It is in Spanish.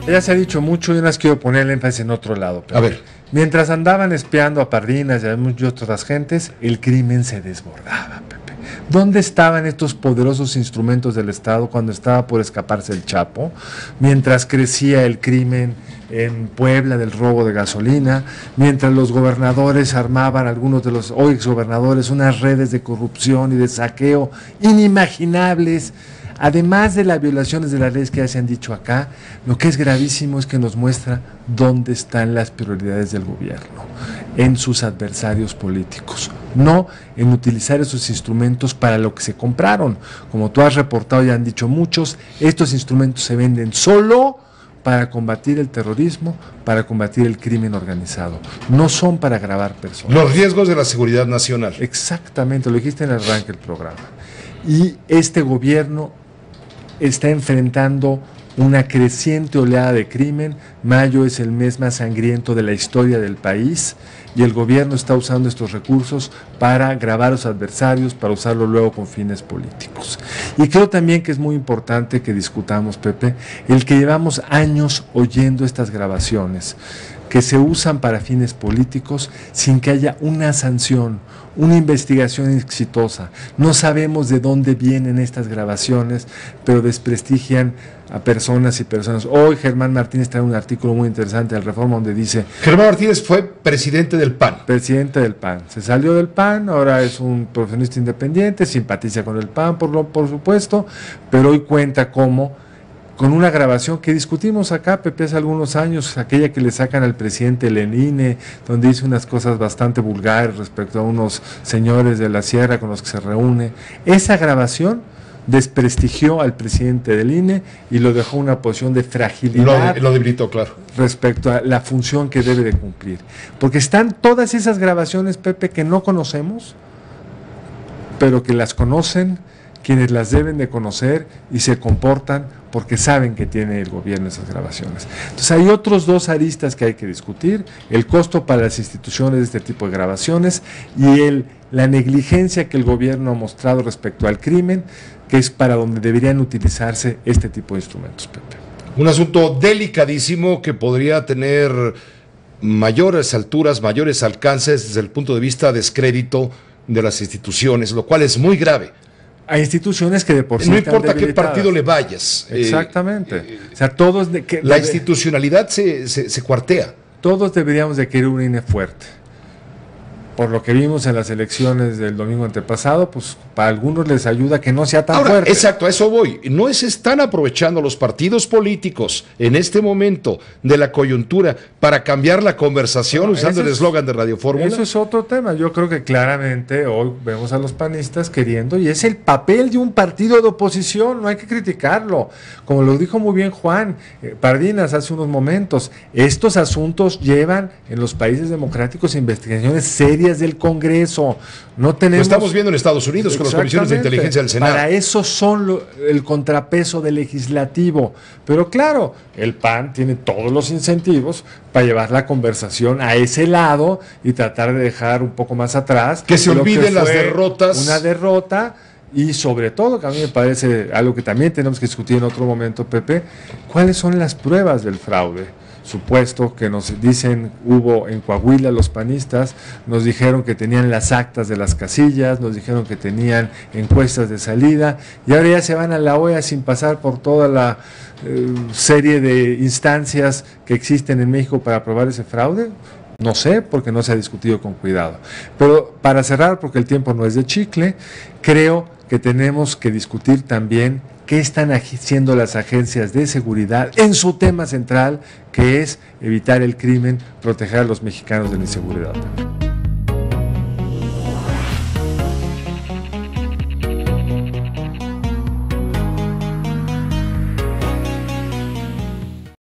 Ya se ha dicho mucho y no las quiero poner el énfasis en otro lado. A ver. Mientras andaban espiando a Pardinas y a muchas otras gentes, el crimen se desbordaba, Pepe. ¿Dónde estaban estos poderosos instrumentos del Estado cuando estaba por escaparse el Chapo? Mientras crecía el crimen en Puebla del robo de gasolina, mientras los gobernadores armaban, algunos de los hoy exgobernadores, unas redes de corrupción y de saqueo inimaginables. Además de las violaciones de las leyes que ya se han dicho acá, lo que es gravísimo es que nos muestra dónde están las prioridades del gobierno, en sus adversarios políticos, no en utilizar esos instrumentos para lo que se compraron. Como tú has reportado y han dicho muchos, estos instrumentos se venden solo para combatir el terrorismo, para combatir el crimen organizado. No son para grabar personas. Los riesgos de la seguridad nacional. Exactamente, lo dijiste en el arranque del programa. Y este gobierno está enfrentando una creciente oleada de crimen. Mayo es el mes más sangriento de la historia del país y el gobierno está usando estos recursos para grabar a los adversarios, para usarlo luego con fines políticos. Y creo también que es muy importante que discutamos, Pepe, el que llevamos años oyendo estas grabaciones que se usan para fines políticos sin que haya una sanción, una investigación exitosa. No sabemos de dónde vienen estas grabaciones, pero desprestigian a personas y personas. Hoy Germán Martínez trae un artículo muy interesante del Reforma donde dice... Germán Martínez fue presidente del PAN. Presidente del PAN. Se salió del PAN, ahora es un profesionista independiente, simpatiza con el PAN por supuesto, pero hoy cuenta cómo con una grabación que discutimos acá, Pepe, hace algunos años, aquella que le sacan al presidente Lenine, donde dice unas cosas bastante vulgares respecto a unos señores de la sierra con los que se reúne. Esa grabación desprestigió al presidente del INE y lo dejó en una posición de fragilidad. Lo debilitó, claro. Respecto a la función que debe de cumplir. Porque están todas esas grabaciones, Pepe, que no conocemos, pero que las conocen quienes las deben de conocer y se comportan porque saben que tiene el gobierno esas grabaciones. Entonces hay otros dos aristas que hay que discutir: el costo para las instituciones de este tipo de grabaciones y la negligencia que el gobierno ha mostrado respecto al crimen, que es para donde deberían utilizarse este tipo de instrumentos, Pepe. Un asunto delicadísimo que podría tener mayores alturas, mayores alcances desde el punto de vista de descrédito de las instituciones, lo cual es muy grave. A instituciones que de por sí no están importa qué debilitadas. partido le vayas. Exactamente. O sea, todos la institucionalidad se cuartea. Todos deberíamos de querer un INE fuerte. Por lo que vimos en las elecciones del domingo antepasado, pues para algunos les ayuda que no sea tan fuerte. Exacto, a eso voy. No se están aprovechando los partidos políticos en este momento de la coyuntura para cambiar la conversación usando el eslogan de Radio Fórmula. Eso es otro tema. Yo creo que claramente hoy vemos a los panistas queriendo, y es el papel de un partido de oposición, no hay que criticarlo. Como lo dijo muy bien Juan Pardinas hace unos momentos, estos asuntos llevan en los países democráticos investigaciones serias del Congreso. No tenemos... Lo estamos viendo en Estados Unidos con las comisiones de inteligencia del Senado. Para eso son el contrapeso del legislativo. Pero claro, el PAN tiene todos los incentivos para llevar la conversación a ese lado y tratar de dejar un poco más atrás. Que se olviden las derrotas. Una derrota. Y sobre todo, que a mí me parece algo que también tenemos que discutir en otro momento, Pepe, ¿cuáles son las pruebas del fraude supuesto que nos dicen hubo en Coahuila? Los panistas nos dijeron que tenían las actas de las casillas, nos dijeron que tenían encuestas de salida, y ahora ya se van a la OEA sin pasar por toda la serie de instancias que existen en México para probar ese fraude. No sé, porque no se ha discutido con cuidado. Pero para cerrar, porque el tiempo no es de chicle, creo que tenemos que discutir también qué están haciendo las agencias de seguridad en su tema central, que es evitar el crimen, proteger a los mexicanos de la inseguridad.